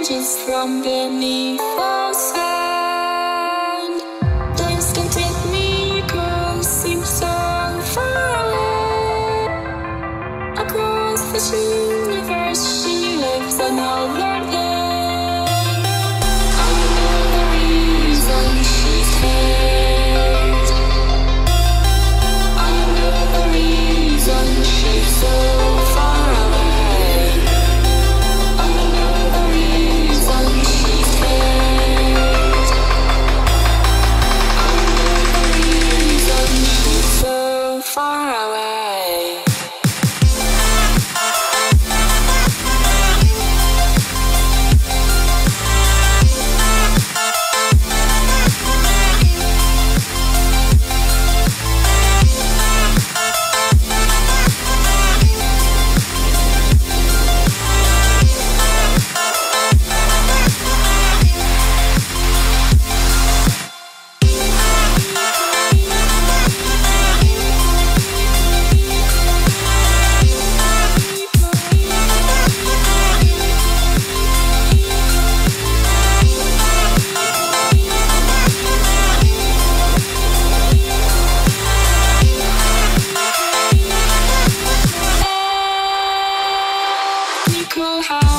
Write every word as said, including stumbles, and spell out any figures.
emerges from beneath the sand. Place can take me across, seems so far away. Across this universe, she lives another day. I know the reason she stays. I know the reason she's so far away. I know the reason she stays. I know the reason she's so far away. How